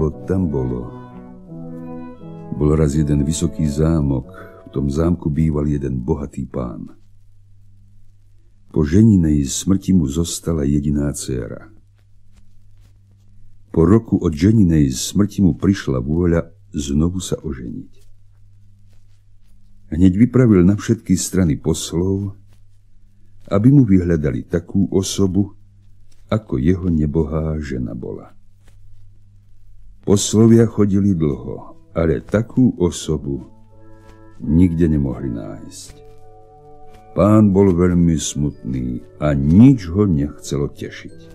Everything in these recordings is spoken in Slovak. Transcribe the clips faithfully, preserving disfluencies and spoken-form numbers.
bolo, tam bolo. Bol raz jeden vysoký zámok, v tom zámku býval jeden bohatý pán. Po ženinej smrti mu zostala jediná dcéra. Po roku od ženinej smrti mu prišla vôľa znovu sa oženiť. Hneď vypravil na všetky strany poslov, aby mu vyhľadali takú osobu, ako jeho nebohá žena bola. Poslovia chodili dlho, ale takú osobu nikde nemohli nájsť. Pán bol veľmi smutný a nič ho nechcelo tešiť.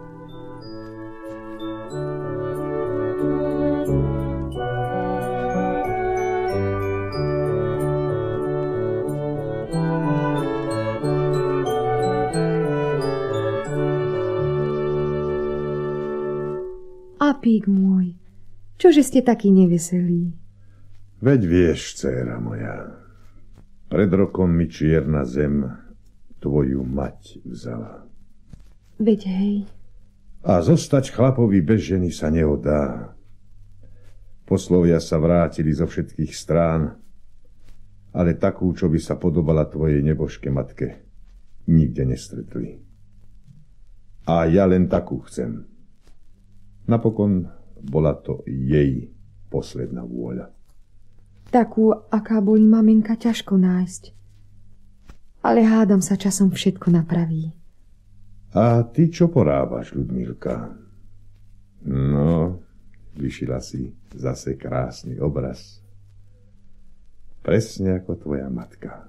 Apík môj, čože ste taký neveselí? Veď vieš, dcéra moja, pred rokom mi čierna zem tvoju mať vzala. Veď hej. A zostať chlapovi bez ženy sa neodá. Poslovia sa vrátili zo všetkých strán, ale takú, čo by sa podobala tvojej nebožke matke, nikde nestretli. A ja len takú chcem. Napokon bola to jej posledná vôľa. Takú, aká boli maminka, ťažko nájsť. Ale hádam sa časom všetko napraví. A ty čo porábaš, Ľudmilka? No, vyšila si zase krásny obraz. Presne ako tvoja matka.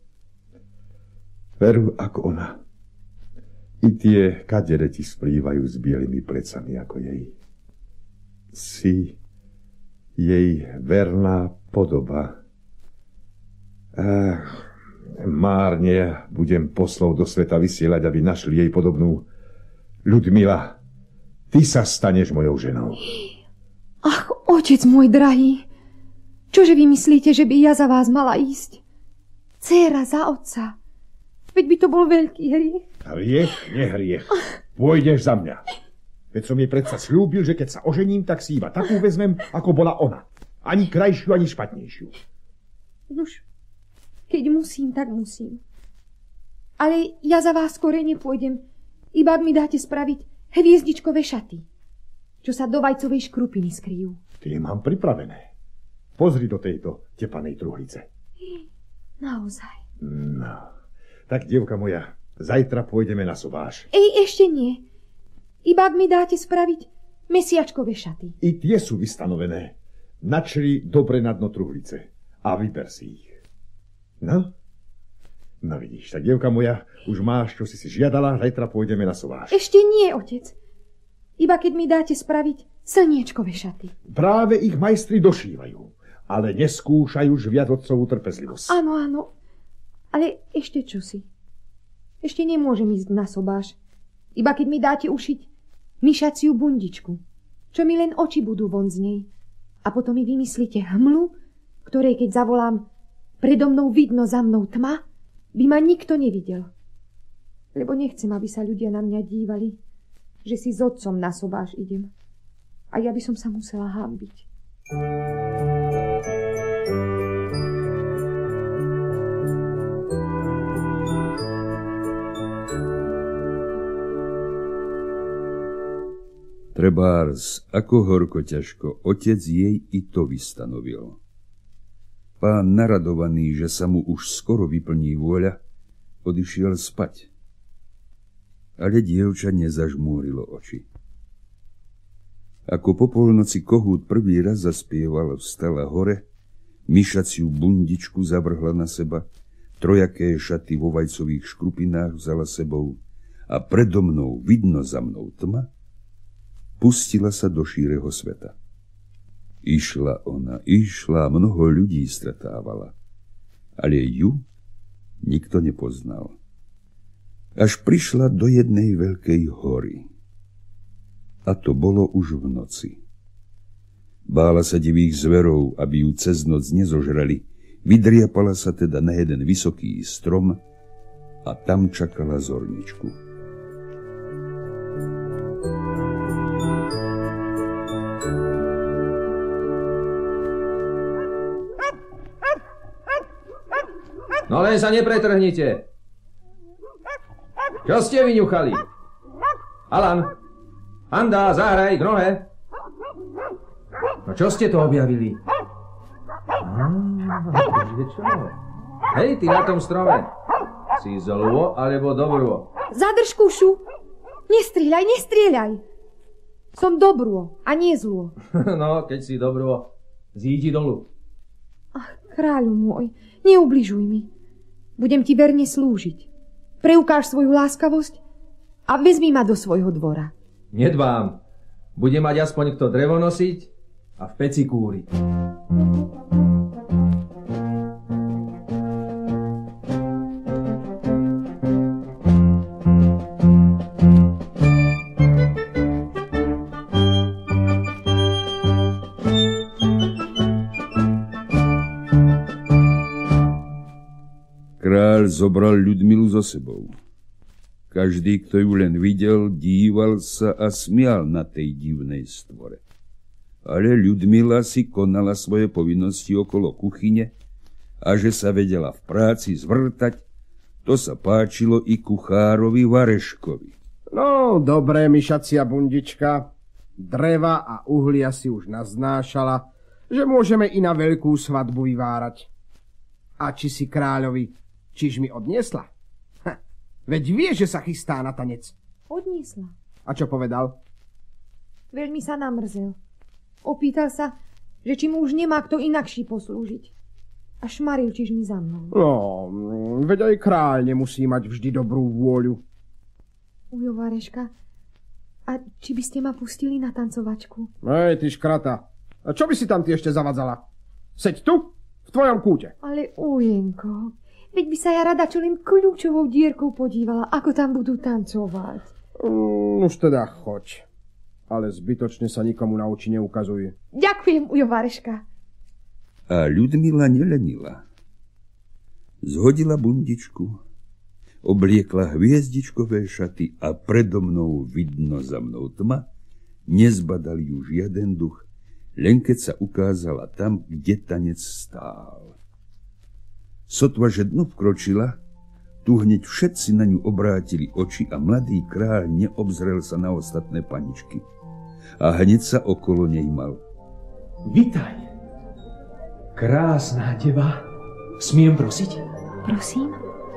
Veru ako ona. I tie kadere ti splývajú s bielými plecami ako jej. Si jej verná podoba. Ach, márne budem poslov do sveta vysielať, aby našli jej podobnú. Ľudmila, ty sa staneš mojou ženou. Ach, otec môj drahý, čože vy myslíte, že by ja za vás mala ísť? Dcéra za otca. Veď by to bol veľký hriech. Hriech, nehriech. Pôjdeš za mňa. Veď som jej predsa slúbil, že keď sa ožením, tak si iba takú vezmem, ako bola ona. Ani krajšiu, ani špatnejšiu. Nuž, keď musím, tak musím. Ale ja za vás skôr nepôjdem, iba ak mi dáte spraviť hviezdičkové šaty, čo sa do vajcovej škrupiny skryjú. Tie mám pripravené. Pozri do tejto tepanej truhlice. Naozaj. No, tak, dievka moja, zajtra pôjdeme na sobáš. Ej, ešte nie. Iba ak mi dáte spraviť mesiačkové šaty. I tie sú vystanovené. Načri dobre na dno truhlice a vyber si ich. No? No vidíš, tak, dievka moja, už máš, čo si si žiadala, zajtra pôjdeme na sobáš. Ešte nie, otec. Iba keď mi dáte spraviť slniečkové šaty. Práve ich majstri došívajú, ale neskúšajú žviať otcovú trpezlivosť. Áno, áno. Ale ešte čosi. Ešte nemôžem ísť na sobáš. Iba keď mi dáte ušiť myšaciu bundičku, čo mi len oči budú von z nej. A potom mi vymyslíte hmlu, ktorej keď zavolám predo mnou vidno, za mnou tma, by ma nikto nevidel. Lebo nechcem, aby sa ľudia na mňa dívali, že si s otcom na sobáš idem. A ja by som sa musela hanbiť. Trebárs, ako horko ťažko, otec jej i to vystanovil. Pán naradovaný, že sa mu už skoro vyplní vôľa, odišiel spať. Ale dievča nezažmúrilo oči. Ako po polnoci kohút prvý raz zaspieval, vstala hore, myšaciu bundičku zavrhla na seba, trojaké šaty vo vajcových škrupinách vzala sebou a predo mnou, vidno za mnou tma, pustila sa do šíreho sveta. Išla ona, išla, mnoho ľudí stretávala, ale ju nikto nepoznal. Až prišla do jednej veľkej hory. A to bolo už v noci. Bála sa divých zverov, aby ju cez noc nezožrali, vydriapala sa teda na jeden vysoký strom a tam čakala zorničku. No len sa nepretrhnite. Čo ste vyňuchali? Alan, Anda, zahraj k nohe. No čo ste to objavili? Á, čo? Hej, ty na tom strome. Si zlô alebo dobrô? Zadrž kušu. Nestrieľaj, nestrieľaj. Som dobrô a nie zlô. No, keď si dobrô, zídi dolu. Ach, kráľu môj, neubližuj mi. Budem ti verne slúžiť. Preukáž svoju láskavosť a vezmi ma do svojho dvora. Nedbám. Bude mať aspoň kto drevo nosiť a v peci kúriť. Kráľ zobral Ľudmilu so sebou. Každý, kto ju len videl, díval sa a smial na tej divnej stvore. Ale Ľudmila si konala svoje povinnosti okolo kuchyne a že sa vedela v práci zvrtať, to sa páčilo i kuchárovi Vareškovi. No, dobré, myšacia bundička. Dreva a uhlia si už naznášala, že môžeme i na veľkú svadbu vyvárať. A či si kráľovi čiž mi odniesla? Ha, veď vie, že sa chystá na tanec. Odniesla. A čo povedal? Veľmi sa namrzel. Opýtal sa, že či mu už nemá kto inakší poslúžiť. A šmaril čiž mi za mnou. No, veď aj kráľ nemusí mať vždy dobrú vôľu. Ujo Vareška, a či by ste ma pustili na tancovačku? Ej, ty škrata. A čo by si tam ty ešte zavadzala? Seď tu, v tvojom kúte. Ale ujenko, veď by sa ja rada čo len kľúčovou dierkou podívala, ako tam budú tancovať. Mm, už teda choď. Ale zbytočne sa nikomu na oči neukazuje. Ďakujem, ujo Vareška. A Ľudmila nelenila. Zhodila bundičku, obliekla hviezdičkové šaty a predo mnou vidno za mnou tma, nezbadal ju žiaden duch, len keď sa ukázala tam, kde tanec stál. Sotva, že dnu vkročila, tu hneď všetci na ňu obrátili oči a mladý kráľ neobzrel sa na ostatné paničky. A hneď sa okolo nej mal. Vitaj, krásná deva. Smiem prosiť? Prosím?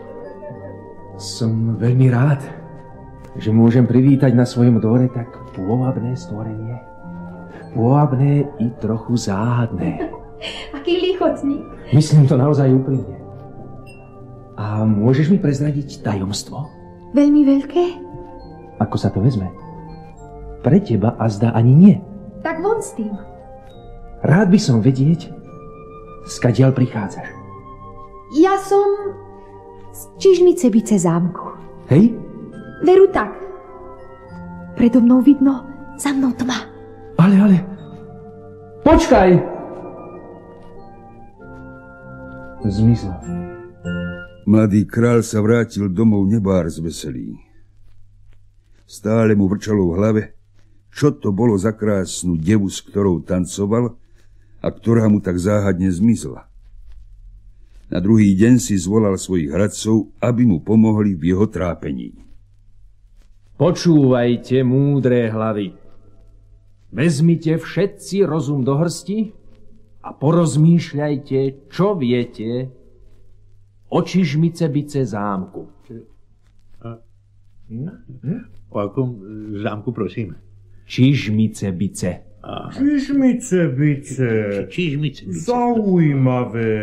Som veľmi rád, že môžem privítať na svojom dvore tak pôvabné stvorenie. Pôvabné i trochu záhadné. Aký lichotník. Myslím to naozaj úprimne. A môžeš mi prezradiť tajomstvo? Veľmi veľké? Ako sa to vezme? Pre teba azda ani nie. Tak von s tým. Rád by som vedieť, skadiaľ prichádzaš. Ja som z Čižmice-bice zámku. Hej? Veru tak. Predo mnou vidno, za mnou tma. Ale, ale... Počkaj! Zmizla. Mladý kráľ sa vrátil domov nebár z veselí. Stále mu vrčalo v hlave, čo to bolo za krásnu devu, s ktorou tancoval a ktorá mu tak záhadne zmizla. Na druhý deň si zvolal svojich hradcov, aby mu pomohli v jeho trápení. Počúvajte, múdre hlavy. Vezmite všetci rozum do hrsti a porozmýšľajte, čo viete o Čižmice-bice zámku. O akom zámku, prosím? Čižmice-bice. Čižmice-bice. Čižmice-bice. Zaujímavé.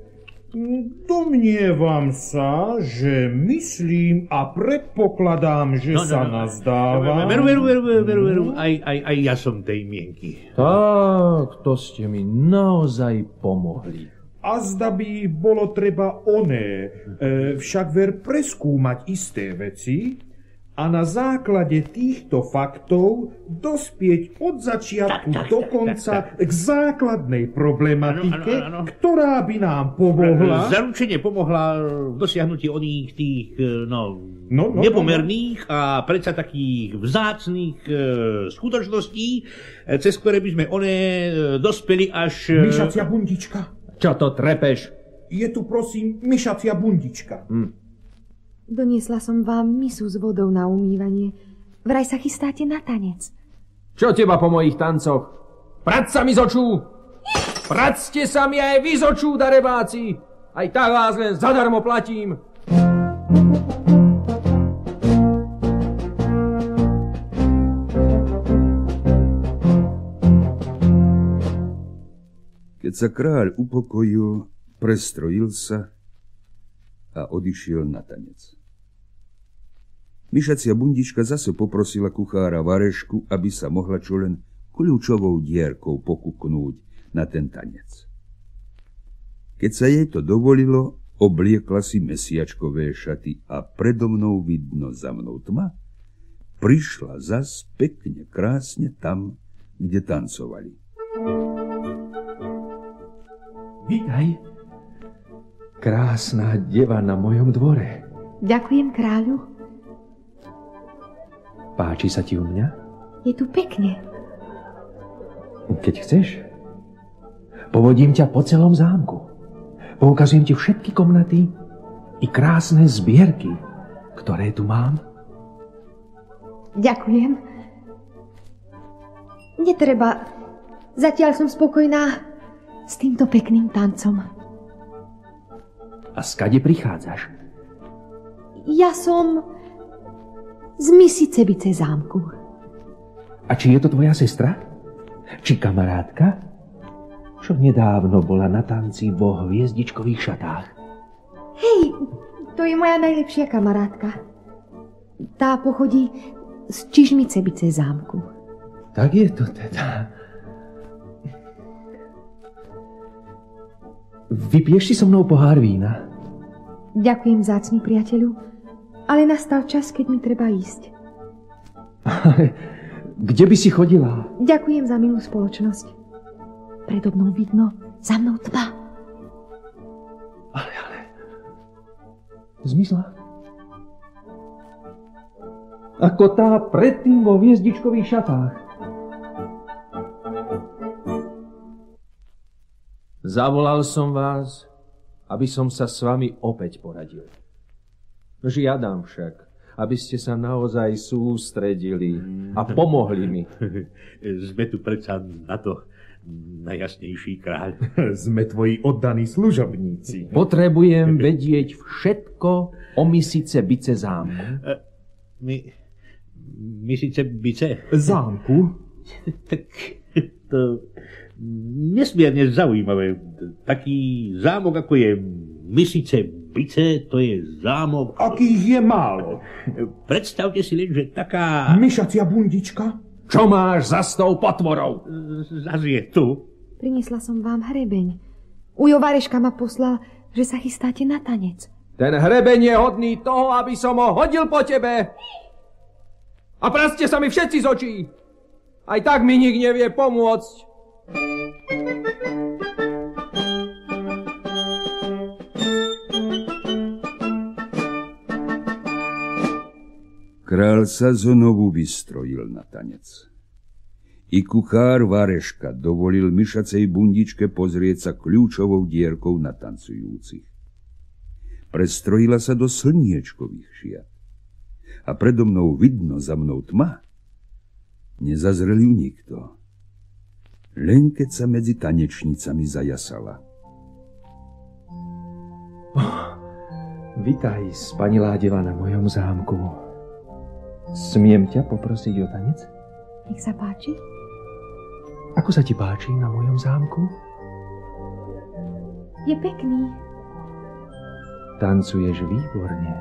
Domnievam sa, že myslím a predpokladám, že No, no, sa no. nazdávam. Veru, veru, veru, veru, veru, veru. Aj, aj, aj ja som tej mienky. Tak, to ste mi naozaj pomohli. A zda by bolo treba oné, e, však ver preskúmať isté veci a na základe týchto faktov dospieť od začiatku Tak, tak, do tak, konca tak, tak. k základnej problematike, Áno, áno, áno. ktorá by nám pomohla. Zaručene pomohla v dosiahnutí oných tých, e, no, No, no, nepomerných a predsa takých vzácnych e, skutočností, e, cez ktoré by sme oné e, dospeli až... e, Myšacia bundička. Čo to trepeš? je tu prosím myšacia bundička. Hm. Doniesla som vám misu s vodou na umývanie. Vraj sa chystáte na tanec. Čo teba po mojich tancoch? Prať sa mi z očú! Practe sa mi aj vy z očú, darebáci! Aj tak vás len zadarmo platím. Keď sa kráľ upokojil, prestrojil sa a odišiel na tanec. Myšacia bundička zase poprosila kuchára Varešku, aby sa mohla čo len kľúčovou dierkou pokuknúť na ten tanec. Keď sa jej to dovolilo, obliekla si mesiačkové šaty a predo mnou vidno, za mnou tma, prišla zas pekne krásne tam, kde tancovali. Vítaj, krásna deva na mojom dvore. Ďakujem, kráľu. Páči sa ti u mňa? Je tu pekne. Keď chceš, povodím ťa po celom zámku. Poukazujem ti všetky komnaty i krásne zbierky, ktoré tu mám. Ďakujem. Netreba. Zatiaľ som spokojná s týmto pekným tancom. A skade prichádzaš? Ja som z Misicebice zámku. A či je to tvoja sestra? Či kamarátka? Čo nedávno bola na tanci vo hviezdičkových šatách. Hej, to je moja najlepšia kamarátka. Tá pochodí z Čižmicebice zámku. Tak je to teda. Vypiješ si so mnou pohár vína? Ďakujem, vzácny priateľu, ale nastal čas, keď mi treba ísť. Kde by si chodila? Ďakujem za milú spoločnosť. Predo mnou vidno, za mnou tma. Ale, ale... Zmizla? Ako tá predtým vo hviezdičkových šatách. Zavolal som vás, aby som sa s vami opäť poradil. Žiadam však, aby ste sa naozaj sústredili a pomohli mi. Sme tu predsa na to najjasnejší kráľ. Sme tvoji oddaní služobníci. Potrebujem vedieť všetko o Misicebice zámku. My... Misicebice? Zámku? Tak to... nesmierne zaujímavé. Taký zámok, ako je Misicebice, to je zámok... Akých je málo. Predstavte si len, že taká... Myšacia bundička? Čo máš za s tou potvorou? Zas je tu. Priniesla som vám hrebeň. Ujo Vareška ma poslal, že sa chystáte na tanec. Ten hrebeň je hodný toho, aby som ho hodil po tebe. A practe sa mi všetci z očí. Aj tak mi nik nevie pomôcť. Král sa znovu vystrojil na tanec. I kuchár Vareška dovolil myšacej bundičke pozrieť sa kľúčovou dierkou na tancujúcich. Prestrojila sa do slniečkových šiat. A predo mnou vidno, za mnou tma. Nezazrel ju nikto. Len keď sa medzi tanečnicami zajasala. Oh, vitaj, spanilá deva na mojom zámku. Smiem ťa poprosiť o tanec? Nech sa páči. Ako sa ti páči na mojom zámku? Je pekný. Tancuješ výborne.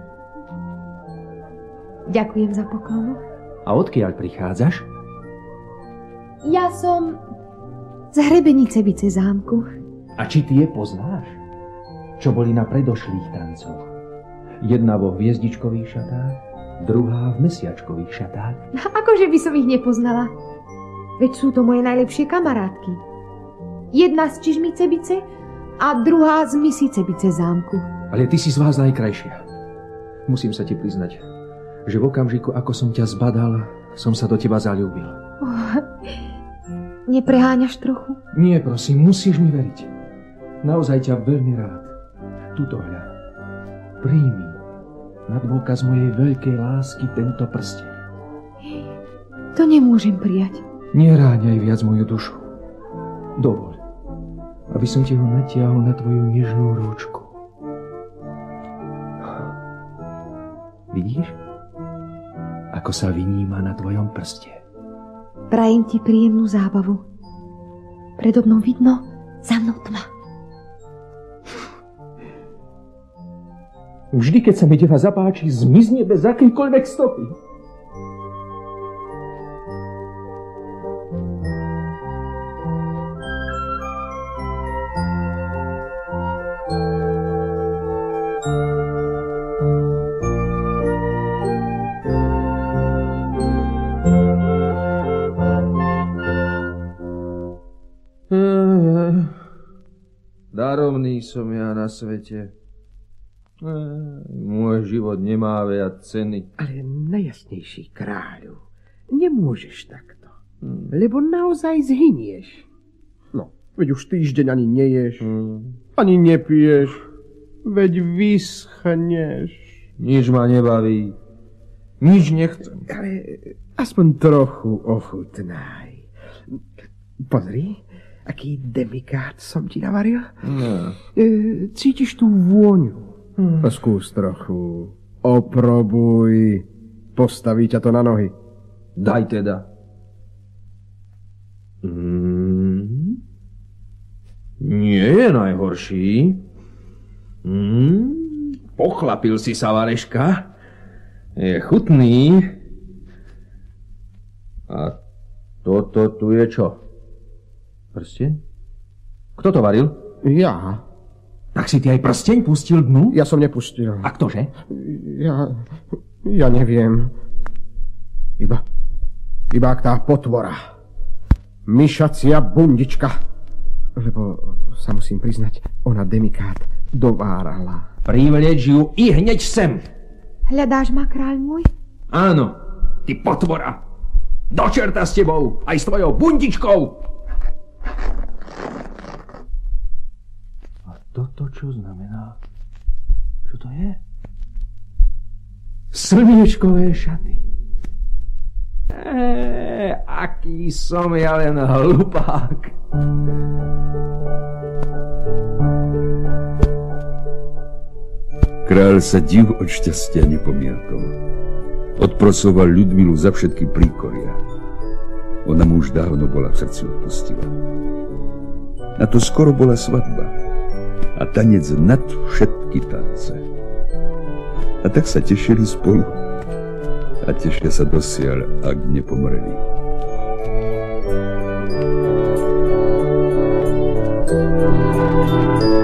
Ďakujem za poklonu. A odkiaľ prichádzaš? Ja som z Hrebenicebice zámku. A či ty je poznáš? Čo boli na predošlých tancoch? Jedna vo hviezdičkových šatách, druhá v mesiačkových šatách. Akože by som ich nepoznala? Veď sú to moje najlepšie kamarátky. Jedna z Čižmicebice a druhá z Misicebice zámku. Ale ty si z vás najkrajšia. Musím sa ti priznať, že v okamžiku, ako som ťa zbadal, som sa do teba zaľúbil. Oh, nepreháňaš trochu? Nie, prosím, musíš mi veriť. Naozaj ťa veľmi rád. tuto hľa. Príjmi na dôkaz mojej veľkej lásky tento prsteň. To nemôžem prijať. Neráňaj viac moju dušu. Dovol, aby som ti ho natiahol na tvoju nežnú rúčku. Vidíš, ako sa vyníma na tvojom prste? Prajem ti príjemnú zábavu. Predo mnou vidno, za mnou tma. Vždy, keď sa mi teba zapáči, zmizne bez akýkoľvek stopy. Darovný som ja na svete. Môj život nemá viac ceny. Ale najjasnejší kráľu, nemôžeš takto, hmm. lebo naozaj zhynieš. No, veď už týždeň ani neješ, hmm. ani nepiješ, veď vyschneš. Nič ma nebaví, nič nechcem. Ale aspoň trochu ochutnaj. Pozri, aký demikát som ti navaril. No. E, cítiš tú vôňu? Hmm. Skús trochu. Oprobuj. Postaví ťa to na nohy. Daj teda. Mm. Nie je najhorší. Mm. Pochlapil si sa, Vareška. Je chutný. A toto tu je čo? Prsteň? Kto to varil? Ja. Tak si ty aj prsteň pustil dnu? Ja som nepustil. A ktože? Ja... Ja neviem. Iba... Iba ak tá potvora. Myšacia bundička. Lebo sa musím priznať, ona demikát dovárala. Privleč ju i hneď sem. Hľadáš ma, kráľ môj? Áno, ty potvora. Do čerta s tebou, aj s tvojou bundičkou. Toto čo znamená? Čo to je? Slniečkové šaty. Eee, aký som ja len hlupák. Kráľ sa div od šťastia nepomiatol. Odprosoval Ľudmilu za všetky príkoria. Ona mu už dávno bola v srdci odpustila. Na to skoro bola svadba. A tanec nad všetky tance. A tak sa tešili spolu. A tešia sa dosiaľ, ak nepomreli. Thank you.